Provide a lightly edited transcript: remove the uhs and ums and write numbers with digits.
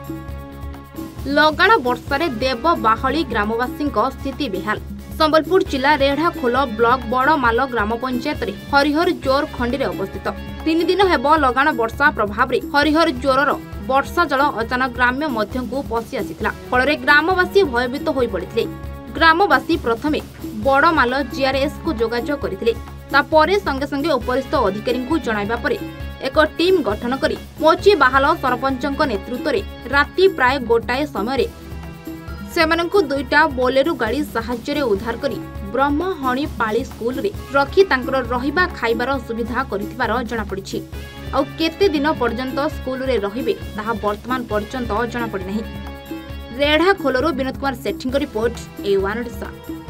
लगाण वर्षारे देव बाहली ग्रामवासी स्थिति बेहाल। संबलपुर जिला रेढ़ाखोल ब्लॉक बड़माल ग्राम पंचायत रे हरिहर जोर खंडी रे अवस्थित 3 दिन हेब लगाण वर्षा प्रभाव रे हरिहर जोरर वर्षा जल अचानक ग्राम्य मध्यकू पशि आसिथिला। फଳରେ ग्रामवासी भयभीत होई पड़िथिले। ग्रामवासी प्रथमे बड़माल जीआरएस को जोगाजोग करथिले। तापरे संगे संगे उपरिस्थ अधिकारी को जणाइबा परे एक टीम गठन करी मोची बाहाल सरपंचक नेतृत्व रे राति प्राय गोटाए समय सेमानंकु 2टा बोलेरो गाड़ी साहाय्य उद्धार करी ब्रह्महणी पाली स्कूल रे रखी तांकर रहिबा खाइबार सुविधा करिथिबार जणा पड़िछि। आउ केते दिन पर्यंत स्कूल रे रहिबे ताहा वर्तमान पर्यंत जणा पड़ि नाही। रेढ़ाखोलरू विनोद कुमार सेठी रिपोर्ट A1 ओडिशा।